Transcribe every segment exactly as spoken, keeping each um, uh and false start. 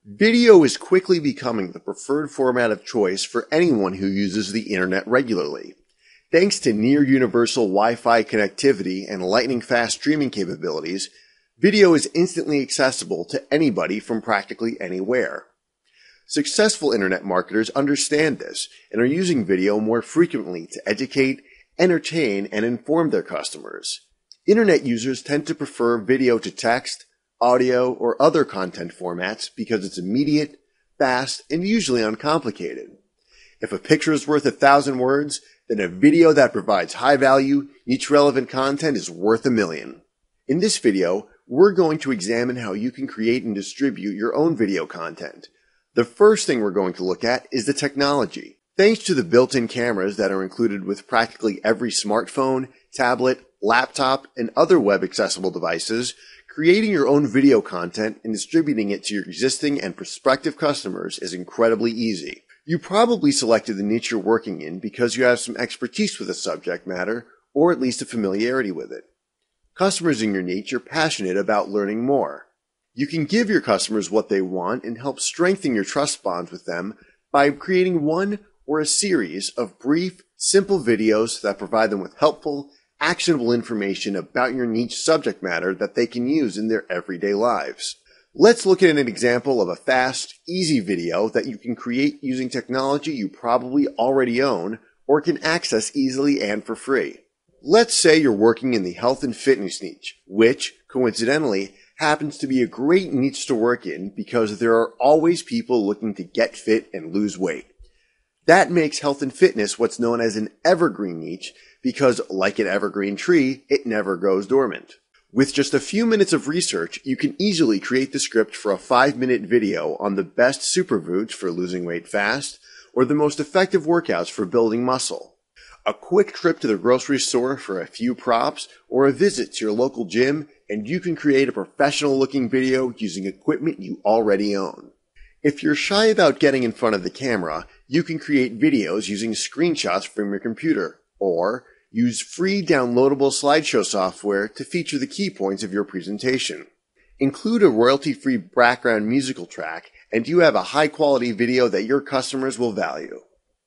Video is quickly becoming the preferred format of choice for anyone who uses the internet regularly. Thanks to near-universal Wi-Fi connectivity and lightning-fast streaming capabilities, video is instantly accessible to anybody from practically anywhere. Successful internet marketers understand this and are using video more frequently to educate, entertain, and inform their customers. Internet users tend to prefer video to text, audio, or other content formats because it's immediate, fast, and usually uncomplicated. If a picture is worth a thousand words, then a video that provides high-value, niche-relevant content is worth a million. In this video, we're going to examine how you can create and distribute your own video content. The first thing we're going to look at is the technology. Thanks to the built-in cameras that are included with practically every smartphone, tablet, laptop, and other web-accessible devices, creating your own video content and distributing it to your existing and prospective customers is incredibly easy. You probably selected the niche you're working in because you have some expertise with the subject matter, or at least a familiarity with it. Customers in your niche are passionate about learning more. You can give your customers what they want and help strengthen your trust bonds with them by creating one or a series of brief, simple videos that provide them with helpful, actionable information about your niche subject matter that they can use in their everyday lives. Let's look at an example of a fast, easy video that you can create using technology you probably already own or can access easily and for free. Let's say you're working in the health and fitness niche, which, coincidentally, happens to be a great niche to work in because there are always people looking to get fit and lose weight. That makes health and fitness what's known as an evergreen niche because, like an evergreen tree, it never goes dormant. With just a few minutes of research, you can easily create the script for a five-minute video on the best superfoods for losing weight fast or the most effective workouts for building muscle. A quick trip to the grocery store for a few props or a visit to your local gym, and you can create a professional-looking video using equipment you already own. If you're shy about getting in front of the camera, you can create videos using screenshots from your computer, or use free downloadable slideshow software to feature the key points of your presentation. Include a royalty-free background musical track, and you have a high-quality video that your customers will value.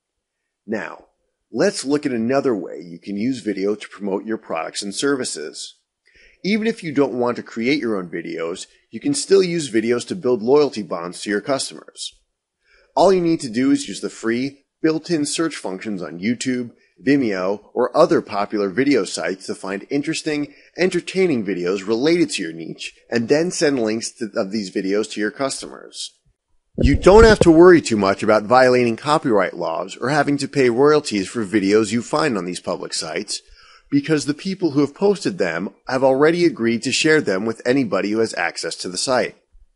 Now, let's look at another way you can use video to promote your products and services. Even if you don't want to create your own videos, you can still use videos to build loyalty bonds to your customers. All you need to do is use the free, built-in search functions on YouTube, Vimeo, or other popular video sites to find interesting, entertaining videos related to your niche, and then send links to, of these videos to your customers. You don't have to worry too much about violating copyright laws or having to pay royalties for videos you find on these public sites, because the people who have posted them have already agreed to share them with anybody who has access to the site.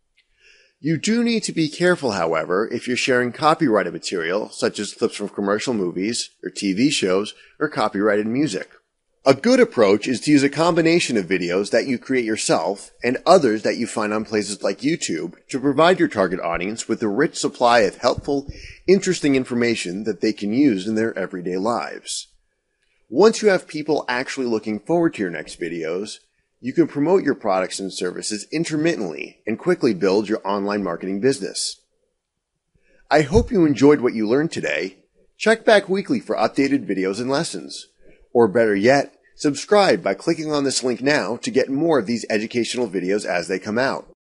You do need to be careful, however, if you're sharing copyrighted material, such as clips from commercial movies, or T V shows, or copyrighted music. A good approach is to use a combination of videos that you create yourself and others that you find on places like YouTube to provide your target audience with a rich supply of helpful, interesting information that they can use in their everyday lives. Once you have people actually looking forward to your next videos, you can promote your products and services intermittently and quickly build your online marketing business. I hope you enjoyed what you learned today. Check back weekly for updated videos and lessons. Or better yet, subscribe by clicking on this link now to get more of these educational videos as they come out.